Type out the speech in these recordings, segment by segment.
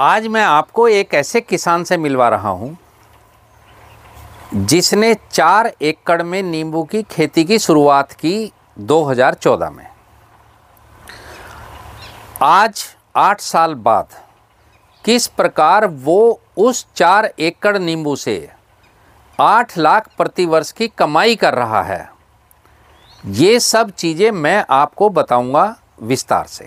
आज मैं आपको एक ऐसे किसान से मिलवा रहा हूं जिसने 4 एकड़ में नींबू की खेती की शुरुआत की 2014 में। आज 8 साल बाद किस प्रकार वो उस 4 एकड़ नींबू से 8 लाख प्रति वर्ष की कमाई कर रहा है, ये सब चीज़ें मैं आपको बताऊंगा विस्तार से।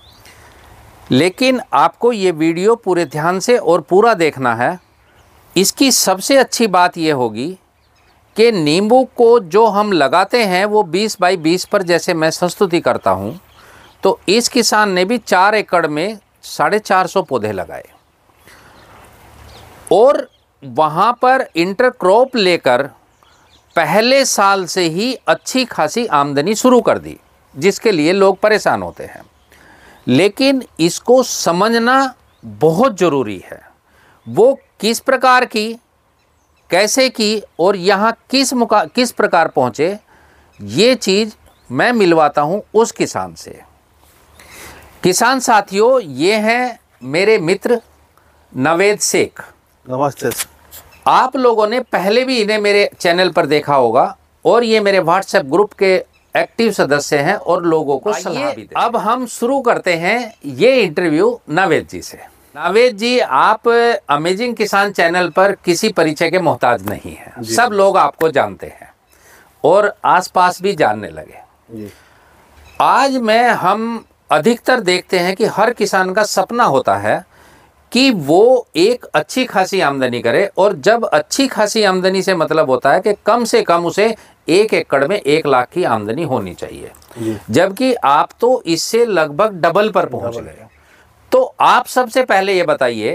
लेकिन आपको ये वीडियो पूरे ध्यान से और पूरा देखना है। इसकी सबसे अच्छी बात ये होगी कि नींबू को जो हम लगाते हैं वो 20 बाई 20 पर, जैसे मैं संस्तुति करता हूँ, तो इस किसान ने भी 4 एकड़ में 450 पौधे लगाए और वहाँ पर इंटरक्रॉप लेकर पहले साल से ही अच्छी खासी आमदनी शुरू कर दी, जिसके लिए लोग परेशान होते हैं। लेकिन इसको समझना बहुत ज़रूरी है, वो किस प्रकार की, कैसे की और यहाँ किस प्रकार पहुँचे, ये चीज़ मैं मिलवाता हूँ उस किसान से। किसान साथियों, ये हैं मेरे मित्र नवेद शेख। नमस्ते। आप लोगों ने पहले भी इन्हें मेरे चैनल पर देखा होगा और ये मेरे व्हाट्सएप ग्रुप के एक्टिव सदस्य हैं और लोगों को सलाह भी देते हैं। अब हम शुरू करते हैं ये इंटरव्यू नवेद जी से। नवेद जी, आप अमेजिंग किसान चैनल पर किसी परिचय के मोहताज नहीं हैं, सब लोग आपको जानते हैं और आसपास भी जानने लगे। आज हम अधिकतर देखते हैं कि हर किसान का सपना होता है कि वो एक अच्छी खासी आमदनी करे, और जब अच्छी खासी आमदनी से मतलब होता है कि कम से कम उसे 1 एकड़ में 1 लाख की आमदनी होनी चाहिए, जबकि आप तो इससे लगभग डबल पर पहुंच गए। तो आप सबसे पहले ये बताइए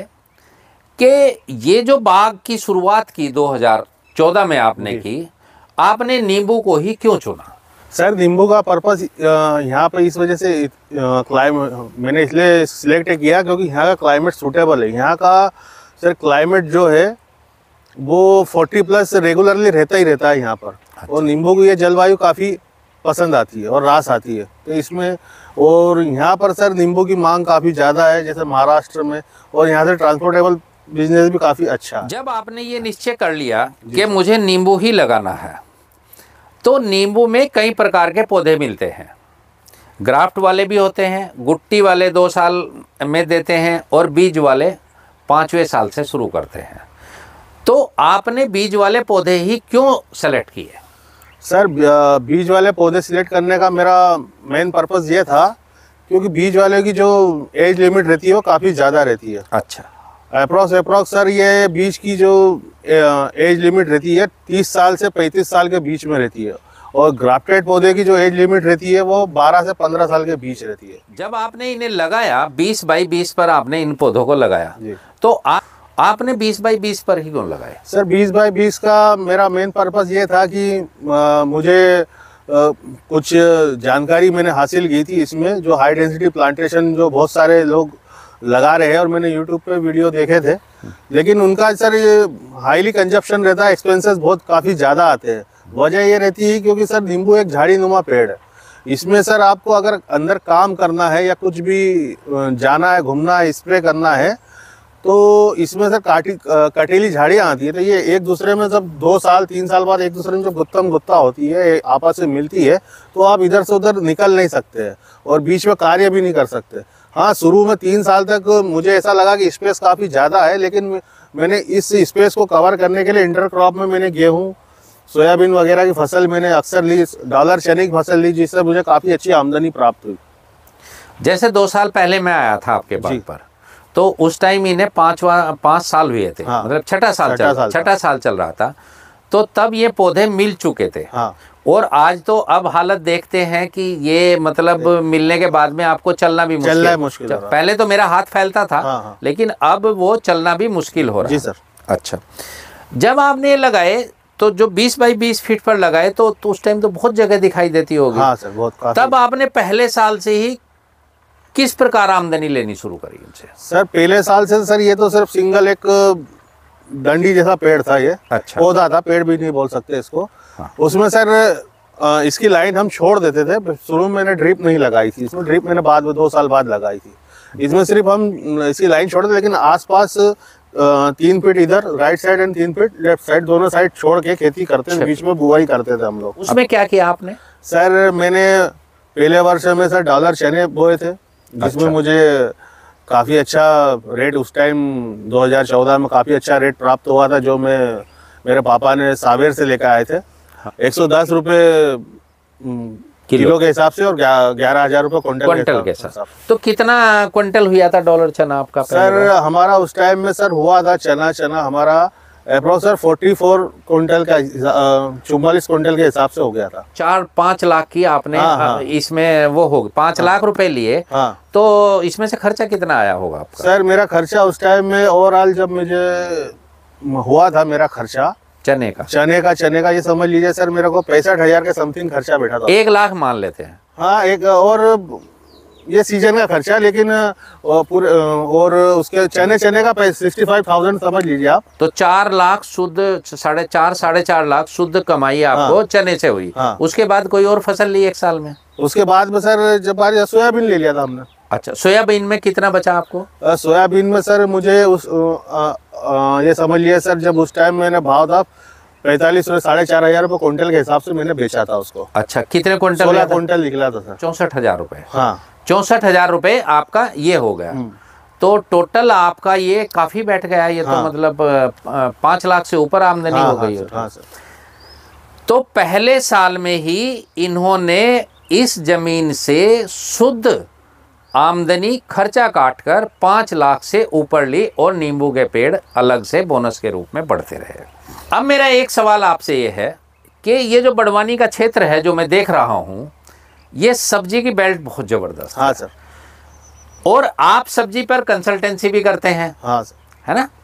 कि ये जो बाग की शुरुआत की 2014 में आपने की, आपने नींबू को ही क्यों चुना? सर, नींबू का पर्पस यहाँ पे इस वजह से क्लाइमेट मैंने इसलिए सिलेक्ट किया क्योंकि यहाँ का क्लाइमेट सूटेबल है। यहाँ का सर क्लाइमेट जो है वो 40+ रेगुलरली रहता ही रहता है यहाँ पर। अच्छा। और नींबू की ये जलवायु काफ़ी पसंद आती है और रास आती है तो इसमें। और यहाँ पर सर नींबू की मांग काफ़ी ज़्यादा है, जैसे महाराष्ट्र में, और यहाँ से ट्रांसपोर्टेबल बिजनेस भी काफ़ी अच्छा है। जब आपने ये निश्चय कर लिया कि मुझे नींबू ही लगाना है, तो नींबू में कई प्रकार के पौधे मिलते हैं। ग्राफ्ट वाले भी होते हैं, गुट्टी वाले 2 साल में देते हैं और बीज वाले 5वें साल से शुरू करते हैं। तो आपने बीज वाले पौधे ही क्यों सेलेक्ट किए? सर, बीज वाले पौधे सिलेक्ट करने का मेरा मेन पर्पस ये था क्योंकि बीज वाले की जो एज लिमिट रहती है वो काफ़ी ज़्यादा रहती है। अच्छा। अप्रॉक्स सर ये बीज की जो एज लिमिट रहती है 30 साल से 35 साल के बीच में रहती है, और ग्राफ्टेड पौधे की जो एज लिमिट रहती है वो 12 से 15 साल के बीच रहती है। जब आपने इन्हें लगाया 20 बाई 20 पर, आपने इन पौधों को लगाया, तो आपने 20 बाई 20 पर ही क्यों लगाया? सर, 20 बाई 20 का मेरा मेन पर्पस ये था कि मुझे कुछ जानकारी मैंने हासिल की थी इसमें, जो हाई डेंसिटी प्लांटेशन जो बहुत सारे लोग लगा रहे हैं, और मैंने यूट्यूब पे वीडियो देखे थे, लेकिन उनका सर ये हाईली कंजप्शन रहता है, एक्सपेंसेस बहुत काफ़ी ज़्यादा आते हैं। वजह ये रहती है क्योंकि सर नींबू एक झाड़ी नुमा पेड़ है। इसमें सर आपको अगर अंदर काम करना है या कुछ भी जाना है, घूमना है, स्प्रे करना है, तो इसमें सर कटीली झाड़ियाँ आती है, तो ये एक दूसरे में जब 2 साल 3 साल बाद एक दूसरे में जब गुत्ता होती है, आपस में मिलती है, तो आप इधर से उधर निकल नहीं सकते हैं और बीच में कार्य भी नहीं कर सकते। हाँ, शुरू में 3 साल तक मुझे ऐसा लगा कि स्पेस काफ़ी ज़्यादा है, लेकिन मैंने इस स्पेस को कवर करने के लिए इंटरक्रॉप में मैंने गेहूँ, सोयाबीन वगैरह की फसल मैंने अक्सर ली, डॉलर चने की फसल ली, जिससे मुझे काफ़ी अच्छी आमदनी प्राप्त हुई। जैसे 2 साल पहले मैं आया था आपके बाग पर, तो उस टाइम इन्हें 5 साल हुए थे। हाँ। मतलब छठा साल चल रहा था, तो तब ये पौधे मिल चुके थे। हाँ। और आज तो अब हालत देखते हैं कि ये मतलब मिलने के बाद में आपको चलना भी मुश्किल। पहले तो मेरा हाथ फैलता था। हाँ। लेकिन अब वो चलना भी मुश्किल हो रहा है। जी सर। अच्छा, जब आपने लगाए तो जो 20 बाई 20 फीट पर लगाए, तो उस टाइम तो बहुत जगह दिखाई देती होगी। हाँ सर, बहुत। तब आपने पहले साल से ही किस प्रकार आमदनी लेनी शुरू करी उनसे? सर, पहले साल से सर ये तो सिर्फ सिंगल एक डंडी जैसा पेड़ था, ये अच्छा पौधा था, पेड़ भी नहीं बोल सकते इसको। हाँ। उसमें सर इसकी लाइन हम छोड़ देते थे। शुरू में मैंने ड्रिप नहीं लगाई थी इसमें, ड्रिप मैंने बाद में 2 साल बाद लगाई थी। इसमें सिर्फ हम इसकी लाइन छोड़ते, लेकिन आसपास 3 फीट इधर right side and 3 feet left side, दोनों साइड छोड़ के खेती करते थे। बीच में बुआई करते थे हम लोग। उसमें क्या किया आपने? सर मैंने पहले वर्ष में सर डॉलर चने बोए थे, जिसमें मुझे काफ़ी अच्छा रेट उस टाइम 2014 में काफ़ी अच्छा रेट प्राप्त हुआ था, जो मेरे पापा ने सावेर से लेकर आए थे। 110 रुपये किलो के हिसाब से और 11,000 रुपये क्विंटल के हिसाब। तो कितना क्विंटल हुआ था डॉलर चना आपका? सर हमारा उस टाइम में सर हुआ था चना हमारा अप्रोक्स 44 क्विंटल का 44 क्विंटल के हिसाब से हो गया था। 4-5 लाख की आपने इसमें वो हो 5 लाख रुपए लिए। तो इसमें से खर्चा कितना आया होगा आपका? सर मेरा खर्चा उस टाइम में ओवरऑल जब मुझे हुआ था मेरा खर्चा चने का ये समझ लीजिए सर, मेरे को 65,000 के समथिंग खर्चा बैठा था। 1 लाख मान लेते हैं। हाँ, एक और ये सीजन का खर्चा, लेकिन पूरे और उसके चने का 65,000 समझ लीजिए आप। तो 4 लाख शुद्ध, 4.5 लाख शुद्ध कमाई आपको चने से हुई। उसके बाद कोई और फसल ली एक साल में? उसके बाद में सर जब सोयाबीन ले लिया था हमने। अच्छा, सोयाबीन में कितना बचा आपको? सोयाबीन में सर मुझे उस ये समझ लिया सर, जब उस टाइम मैंने भाव था 45 और 4,500 रुपये क्विंटल के हिसाब से मैंने बेचा था उसको। अच्छा, कितने क्विंटल? 16 क्विंटल निकला था सर। 64,000 रुपये। हाँ, 64,000 रुपये आपका ये हो गया। तो टोटल आपका ये काफी बैठ गया। ये तो मतलब 5 लाख से ऊपर आमदनी हो गई। हाँ सर। तो पहले साल में ही इन्होंने इस जमीन से शुद्ध आमदनी खर्चा काटकर 5 लाख से ऊपर ली और नींबू के पेड़ अलग से बोनस के रूप में बढ़ते रहे। अब मेरा एक सवाल आपसे ये है कि ये जो बड़वानी का क्षेत्र है जो मैं देख रहा हूँ, ये सब्जी की बेल्ट बहुत जबरदस्त हाँ सर। और आप सब्जी पर कंसल्टेंसी भी करते हैं? हाँ सर। है ना?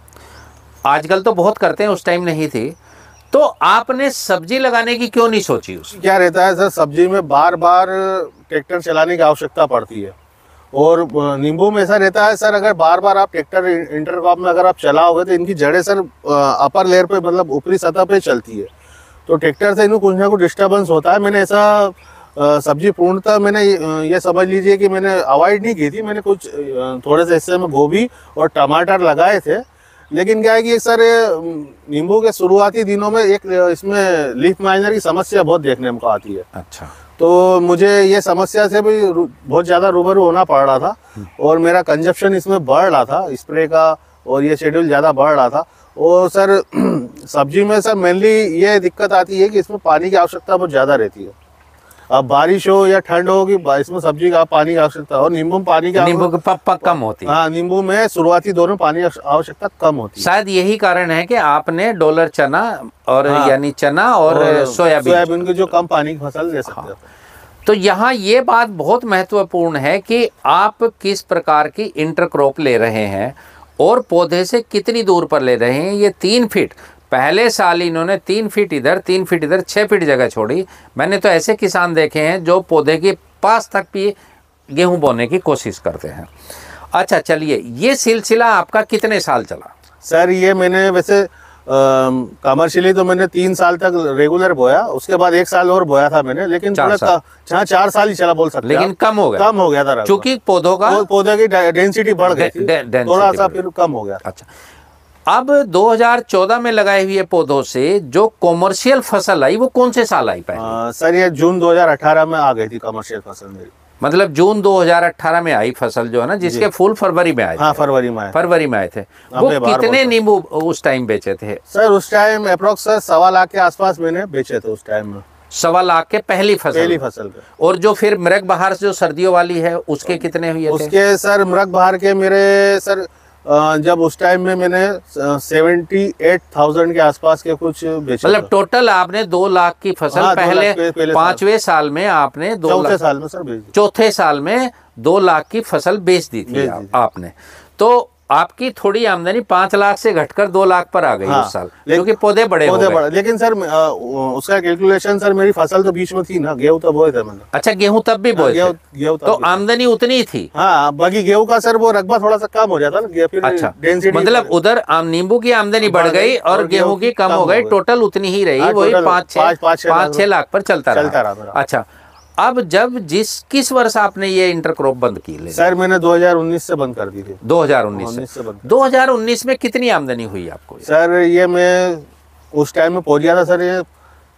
आजकल तो बहुत करते हैं, उस टाइम नहीं थी। तो आपने सब्जी लगाने की क्यों नहीं सोची? उसकी क्या रहता है सर, सब्जी में बार बार ट्रैक्टर चलाने की आवश्यकता पड़ती है, और नींबू में ऐसा रहता है सर, अगर बार बार आप ट्रैक्टर इंटरक्रॉप में अगर आप चलाओगे तो इनकी जड़ें सर अपर लेयर पे मतलब ऊपरी सतह पे चलती है, तो ट्रैक्टर से इनको कुछ ना कुछ डिस्टर्बेंस होता है। मैंने ऐसा सब्जी पूर्णतः मैंने ये समझ लीजिए कि मैंने अवॉइड नहीं की थी। मैंने कुछ थोड़े से हिस्से में गोभी और टमाटर लगाए थे, लेकिन क्या है कि सर नींबू के शुरुआती दिनों में एक इसमें लीफ माइनर की समस्या बहुत देखने को आती है। अच्छा। तो मुझे ये समस्या से भी बहुत ज़्यादा रूबरू होना पड़ रहा था, और मेरा कंजप्शन इसमें बढ़ रहा था स्प्रे का, और ये शेड्यूल ज़्यादा बढ़ रहा था। और सर सब्जी में सर मेनली ये दिक्कत आती है कि इसमें पानी की आवश्यकता बहुत ज़्यादा रहती है। अब बारिश हो या ठंड हो, कि इसमें सब्जी का पानी की आवश्यकता, और नींबू में पानी की कम होती है। हाँ, नींबू में शुरुआती दौर में पानी की आवश्यकता कम होती है। शायद यही कारण है कि आपने डॉलर चना और यानी चना और सोयाबीन की जो कम पानी की फसल ले सकते हैं। तो यहाँ ये बात बहुत महत्वपूर्ण है कि आप किस प्रकार की इंटरक्रॉप ले रहे हैं और पौधे से कितनी दूर पर ले रहे हैं। ये 3 फीट, पहले साल इन्होंने 3 फीट इधर 3 फीट इधर 6 फीट जगह छोड़ी। मैंने तो ऐसे किसान देखे हैं जो पौधे के पास तक भी गेहूं बोने की कोशिश करते हैं। अच्छा, चलिए, ये सिलसिला आपका कितने साल चला? सर ये मैंने वैसे कमर्शियली तो मैंने 3 साल तक रेगुलर बोया, उसके बाद 1 साल और बोया था मैंने, लेकिन 4 साल ही चला बोल सकते हैं। लेकिन कम हो गया था क्योंकि पौधे की डेंसिटी बढ़ गई थी, थोड़ा सा फिर कम हो गया। अच्छा, अब 2014 में लगाए हुए पौधों से जो कॉमर्शियल फसल आई वो कौन से साल आई? सर ये जून 2018 में आ गई थी कमर्शियल फसल मेरी। मतलब जून 2018 में आई फसल जो है ना, जिसके फूल फरवरी में आए थे। हाँ, फरवरी में आए थे। वो कितने नींबू उस टाइम बेचे थे? सर उस टाइम अप्रोक्स 1.25 लाख के आसपास मैंने बेचे थे उस टाइम में। 1.25 लाख के पहली फसल पे। और जो फिर मृग बहार जो सर्दियों वाली है उसके कितने हुए थे? उसके सर मृग बहार के मेरे सर जब उस टाइम में मैंने 78,000 के आसपास के कुछ बेचे। मतलब टोटल आपने 2 लाख की फसल पहले 5वें साल में आपने 4थे साल में सर बेच दी। 4थे साल में 2 लाख की फसल बेच दी थी आपने। तो आपकी थोड़ी आमदनी 5 लाख से घटकर 2 लाख पर आ गई उस साल, क्योंकि पौधे बड़े हो गए। लेकिन सर उसका कैलकुलेशन सर मेरी फसल तो बीच में थी ना, गेहूं तब बोए थे मैंने। अच्छा, गेहूं तब भी बोए थे, तो आमदनी उतनी थी। हाँ, बाकी गेहूं का सर वो रकबा थोड़ा सा कम हो जाता ना फिर। अच्छा, मतलब उधर नींबू की आमदनी बढ़ गई और गेहूं की कम हो गई, टोटल उतनी ही रही, वही 5-6 लाख पर चलता रहा। अच्छा, अब जब किस वर्ष आपने ये इंटरक्रॉप बंद की ले? सर मैंने 2019 से बंद कर दी थी। 2019 से बंद। 2019 में कितनी आमदनी हुई आपको? सर ये मैं उस टाइम में पहुंच गया था सर, ये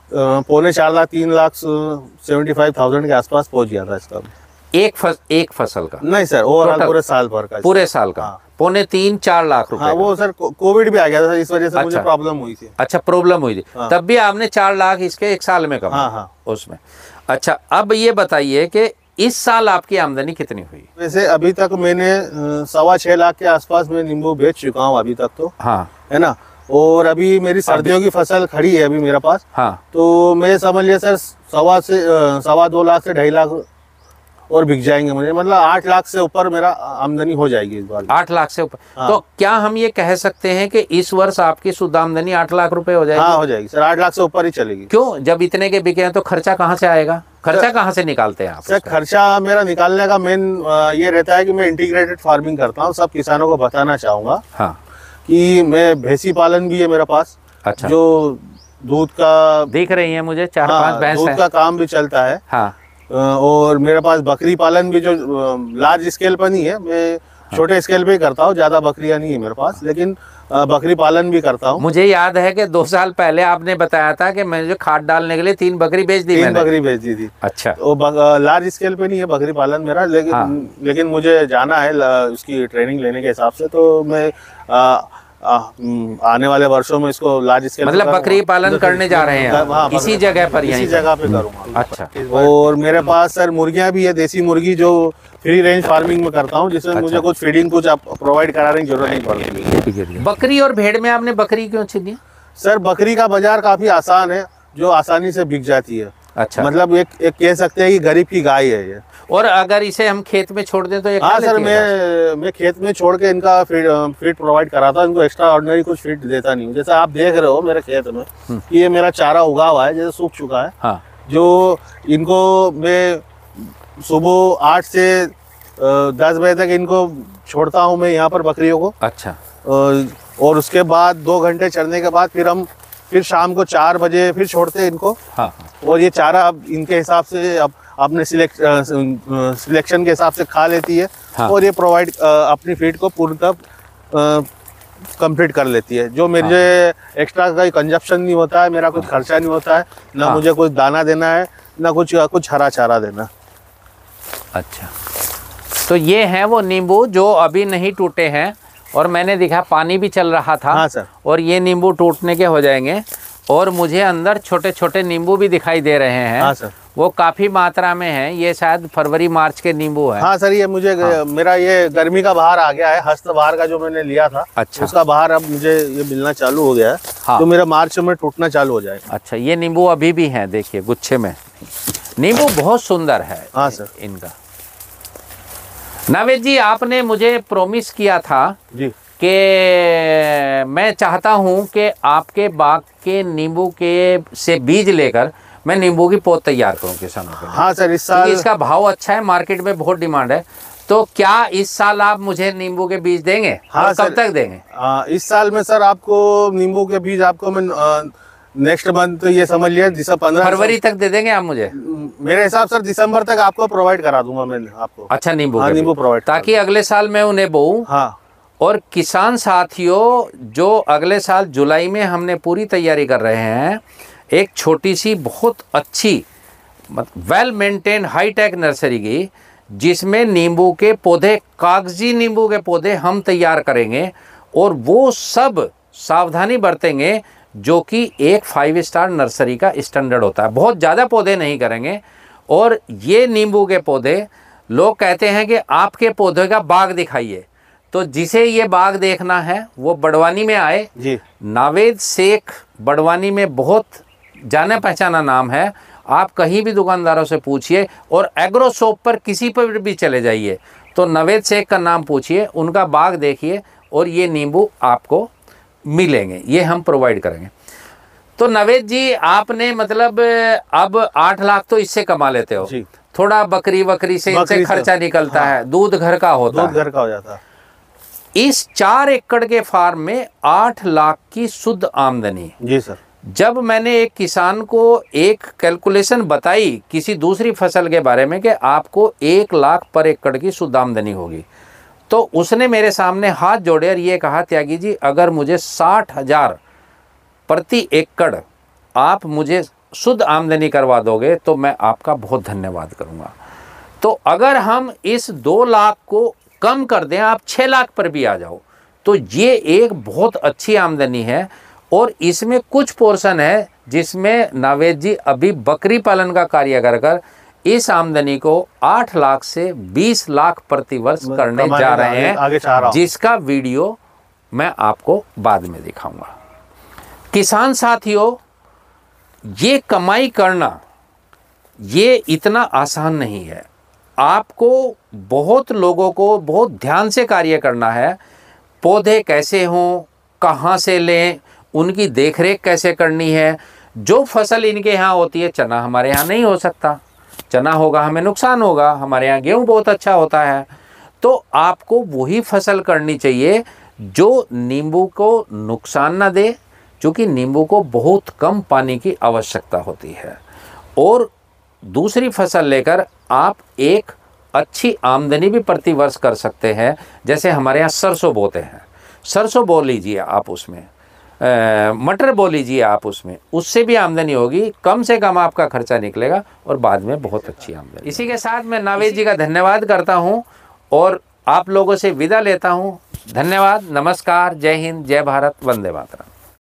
3,75,000 के आसपास पहुंच गया था इसका। एक फसल का? नहीं सर, ओवरऑल पूरे साल भर का। पूरे साल का? हाँ। 3.5-4 लाख रुपए। हाँ, वो सर कोविड भी आ गया था, इस वजह से मुझे प्रॉब्लम हुई थी। अच्छा, प्रॉब्लम हुई थी। हाँ। तब भी आपने 4 लाख इसके एक साल में कमाया? हाँ हाँ उसमें। अच्छा, अब ये बताइए कि इस साल आपकी आमदनी कितनी हुई? वैसे अभी तक मैंने 6.25 लाख के आसपास में नींबू बेच चुका हूँ अभी तक तो। हाँ, है ना। और अभी मेरी सर्दियों की फसल खड़ी है अभी मेरे पास। हाँ। तो मैं समझ लिया सर 2.25 लाख से 2.5 लाख और बिक जाएंगे मुझे, मतलब 8 लाख से ऊपर मेरा आमदनी हो जाएगी इस बार। 8 लाख से ऊपर? हाँ। तो क्या हम ये कह सकते हैं कि इस वर्ष आपकी शुद्ध आमदनी 8 लाख रुपए हो जाएगी? हाँ, हो जाएगी सर, 8 लाख से ऊपर ही चलेगी। क्यों? जब इतने के बिके हैं तो खर्चा कहाँ से आएगा? खर्चा कहाँ से निकालते हैं आप? सर खर्चा मेरा निकालने का मेन ये रहता है कि मैं इंटीग्रेटेड फार्मिंग करता हूँ। सब किसानों को बताना चाहूँगा हाँ कि मैं भैंसी पालन भी है मेरे पास। अच्छा। जो दूध का दिख रही है मुझे, 4-5 भैंस दूध का काम भी चलता है। हाँ। और मेरे पास बकरी पालन भी, जो लार्ज स्केल पर नहीं है, मैं छोटे स्केल पे ही करता हूँ। ज्यादा बकरियां नहीं है मेरे पास, लेकिन बकरी पालन भी करता हूँ। मुझे याद है कि 2 साल पहले आपने बताया था कि मैंने जो खाद डालने के लिए 3 बकरी बेच दी। 3 बकरी बेच दी थी। अच्छा। वो लार्ज स्केल पे नहीं है बकरी पालन मेरा, लेकिन मुझे जाना है उसकी ट्रेनिंग लेने के हिसाब से। तो मैं आने वाले वर्षों में इसको लार्ज स्केल, मतलब बकरी पालन करने जा रहे हैं? हाँ, इसी जगह पर, इसी जगह पे करूँगा। अच्छा। और मेरे पास सर मुर्गियाँ भी है, देसी मुर्गी, जो फ्री रेंज फार्मिंग में करता हूँ, जिसमें मुझे कुछ फीडिंग कुछ प्रोवाइड कराने की जरूरत नहीं पड़ती। बकरी और भेड़ में आपने बकरी क्यों चुनी? सर बकरी का बाजार काफी आसान है, जो आसानी से बिक जाती है। अच्छा। मतलब एक कह सकते हैं कि गरीब की गाय है ये। और अगर इसे हम खेत में छोड़ दें तो ये खा हाँ सर, लेती है? मैं खेत में छोड़ के इनका फीड प्रोवाइड कराता हूँ। इनको एक्स्ट्रा ऑर्डिनरी कुछ फीड देता नहीं हूँ। जैसे आप देख रहे हो मेरे खेत में, ये मेरा चारा उगा हुआ है, जैसे सूख चुका है। हाँ। जो इनको मैं सुबह 8 से 10 बजे तक इनको छोड़ता हूँ मैं यहाँ पर, बकरियों को। अच्छा। और उसके बाद 2 घंटे चरने के बाद फिर शाम को 4 बजे फिर छोड़ते हैं इनको। हाँ। और ये चारा अब इनके हिसाब से अब अपने सिलेक्शन के हिसाब से खा लेती है। हाँ। और ये प्रोवाइड अपनी फीड को पूर्णतः कंप्लीट कर लेती है। जो मेरे एक्स्ट्रा का कंजप्शन नहीं होता है, मेरा कुछ खर्चा नहीं होता है, ना हाँ। मुझे कुछ दाना देना है, ना कुछ हरा चारा देना। अच्छा, तो ये है वो नींबू जो अभी नहीं टूटे हैं, और मैंने देखा पानी भी चल रहा था। हाँ सर। और ये नींबू टूटने के हो जाएंगे, और मुझे अंदर छोटे छोटे नींबू भी दिखाई दे रहे हैं। हाँ सर। वो काफी मात्रा में है। ये शायद फरवरी-मार्च के नींबू है। हाँ सर, ये मुझे मेरा ये गर्मी का बहार आ गया है। हस्त बहार का जो मैंने लिया था, अच्छा, उसका बहार अब मुझे ये मिलना चालू हो गया है। हाँ। तो मेरा मार्च में टूटना चालू हो जाएगा। अच्छा, ये नींबू अभी भी है, देखिए गुच्छे में। नींबू बहुत सुंदर है। हाँ सर। इनका नावेद जी, आपने मुझे प्रॉमिस किया था जी कि मैं चाहता हूं कि आपके बाग के नींबू के से बीज लेकर मैं नींबू की पौध तैयार करूं किसानों के लिए। हाँ सर, इस साल इसका भाव अच्छा है, मार्केट में बहुत डिमांड है। तो क्या इस साल आप मुझे नींबू के बीज देंगे? हाँ, कब तक देंगे? इस साल में सर आपको नींबू के बीज आपको मैं नेक्स्ट मंथ, ये समझ लिया फरवरी तक दे देंगे आप मुझे? मेरे हिसाब से दिसंबर तक आपको प्रोवाइड करा दूंगा मैं आपको। अच्छा, नींबू? हाँ, नींबू प्रोवाइड, ताकि अगले साल मैं उन्हें बोऊं। हाँ। और किसान साथियों, जो अगले साल जुलाई में हमने पूरी तैयारी कर रहे हैं, एक छोटी सी बहुत अच्छी वेल मेंटेन हाईटेक नर्सरी की, जिसमें नींबू के पौधे, कागजी नींबू के पौधे हम तैयार करेंगे, और वो सब सावधानी बरतेंगे जो कि एक 5 स्टार नर्सरी का स्टैंडर्ड होता है। बहुत ज़्यादा पौधे नहीं करेंगे। और ये नींबू के पौधे, लोग कहते हैं कि आपके पौधे का बाग दिखाइए, तो जिसे ये बाग देखना है वो बड़वानी में आए जी। नावेद शेख बड़वानी में बहुत जाना पहचाना नाम है। आप कहीं भी दुकानदारों से पूछिए, और एग्रो शॉप पर किसी पर भी चले जाइए तो नावेद शेख का नाम पूछिए, उनका बाग देखिए, और ये नींबू आपको मिलेंगे, ये हम प्रोवाइड करेंगे। तो नावेद जी, आपने मतलब अब 8 लाख तो इससे कमा लेते हो जी। थोड़ा बकरी से इनसे खर्चा निकलता है, दूध घर का होता है, दूध घर का हो जाता है। इस 4 एकड़ के फार्म में 8 लाख की शुद्ध आमदनी। जी सर। जब मैंने एक किसान को एक कैलकुलेशन बताई किसी दूसरी फसल के बारे में कि आपको 1 लाख पर एकड़ की शुद्ध आमदनी होगी, तो उसने मेरे सामने हाथ जोड़े और ये कहा, त्यागी जी अगर मुझे 60,000 प्रति एकड़ आप मुझे शुद्ध आमदनी करवा दोगे तो मैं आपका बहुत धन्यवाद करूँगा। तो अगर हम इस 2 लाख को कम कर दें, आप 6 लाख पर भी आ जाओ, तो ये एक बहुत अच्छी आमदनी है। और इसमें कुछ पोर्शन है जिसमें नावेद जी अभी बकरी पालन का कार्य कर कर इस आमदनी को 8 लाख से 20 लाख प्रति वर्ष करने जा रहे हैं, जिसका वीडियो मैं आपको बाद में दिखाऊंगा। किसान साथियों, ये कमाई करना ये इतना आसान नहीं है। आपको बहुत लोगों को बहुत ध्यान से कार्य करना है। पौधे कैसे हों, कहाँ से लें, उनकी देखरेख कैसे करनी है। जो फसल इनके यहाँ होती है, चना हमारे यहाँ नहीं हो सकता, चना होगा हमें नुकसान होगा। हमारे यहाँ गेहूँ बहुत अच्छा होता है। तो आपको वही फसल करनी चाहिए जो नींबू को नुकसान ना दे, क्योंकि नींबू को बहुत कम पानी की आवश्यकता होती है। और दूसरी फसल लेकर आप एक अच्छी आमदनी भी प्रति वर्ष कर सकते हैं। जैसे हमारे यहाँ सरसों बोते हैं, सरसों बो लीजिए आप, उसमें मटर बो लीजिए आप, उसमें उससे भी आमदनी होगी। कम से कम आपका खर्चा निकलेगा और बाद में बहुत अच्छी आमदनी। इसी के साथ मैं नावेद जी का धन्यवाद करता हूं और आप लोगों से विदा लेता हूं। धन्यवाद, नमस्कार, जय हिंद, जय भारत, वंदे मातरम।